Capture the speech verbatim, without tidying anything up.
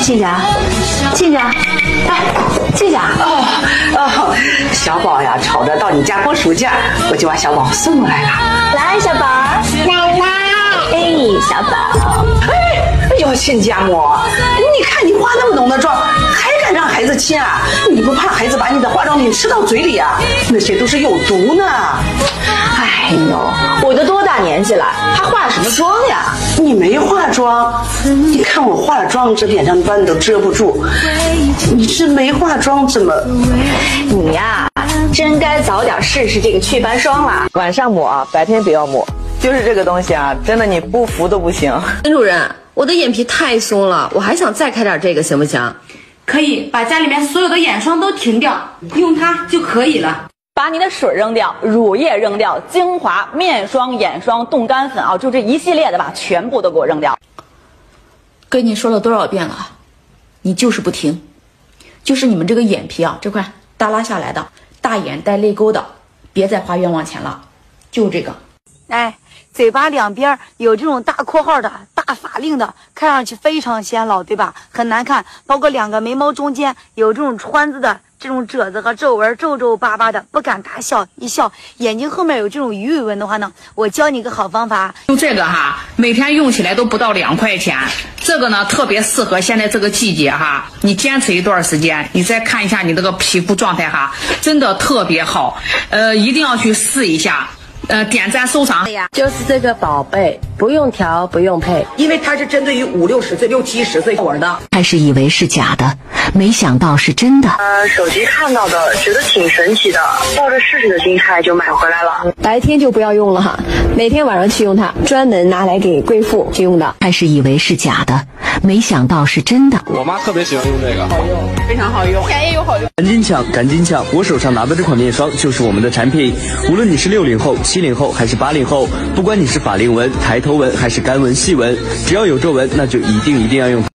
亲家，亲家，哎，亲家， 哦哦，小宝呀，吵着到你家过暑假，我就把小宝送过来了。 来，小宝， 奶奶， 哎，小宝， 哎，哎呦，亲家母，你看你化那么浓的妆，还敢让孩子亲啊？你不怕孩子把你的化妆品吃到嘴里啊？那些都是有毒呢。 哎呦，我都多大年纪了，还化什么妆呀？ 你没化妆，你看我化了妆，这脸上斑都遮不住。你这没化妆怎么？ 你呀，真该早点试试这个祛斑霜了。 晚上抹，白天不要抹。就是这个东西啊，真的你不服都不行。 陈主任，我的眼皮太松了，我还想再开点这个，行不行？ 可以，把家里面所有的眼霜都停掉，用它就可以了。 把你的水扔掉，乳液扔掉，精华、面霜、眼霜、冻干粉啊，就这一系列的吧，全部都给我扔掉。 跟你说了多少遍了，你就是不听。就是你们这个眼皮啊，这块耷拉下来的，大眼带泪沟的，别再花冤枉钱了。就这个。 哎，嘴巴两边有这种大括号的、大法令的，看上去非常显老，对吧？很难看。包括两个眉毛中间有这种川字的。这种褶子和皱纹皱皱巴巴的，不敢大笑，一笑眼睛后面有这种鱼尾纹的话呢，我教你个好方法， 用这个哈，每天用起来都不到两块钱。这个呢特别适合现在这个季节哈，你坚持一段时间，你再看一下你这个皮肤状态哈，真的特别好，呃，一定要去试一下。呃，点赞收藏， 就是这个宝贝，不用调，不用配， 因为它是针对于五六十岁、六七十岁我的。 开始以为是假的，没想到是真的。 呃，手机看到的，觉得挺神奇的，抱着试试的心态就买回来了。 白天就不要用了哈，每天晚上去用它，专门拿来给贵妇去用的。 开始以为是假的，没想到是真的。 我妈特别喜欢用这个， 好用，非常好用，便宜又好用。 赶紧抢，赶紧抢！我手上拿的这款面霜就是我们的产品，无论你是六零后、七零后还是八零后，不管你是法令纹、抬头纹还是干纹、细纹，只要有皱纹，那就一定一定要用它。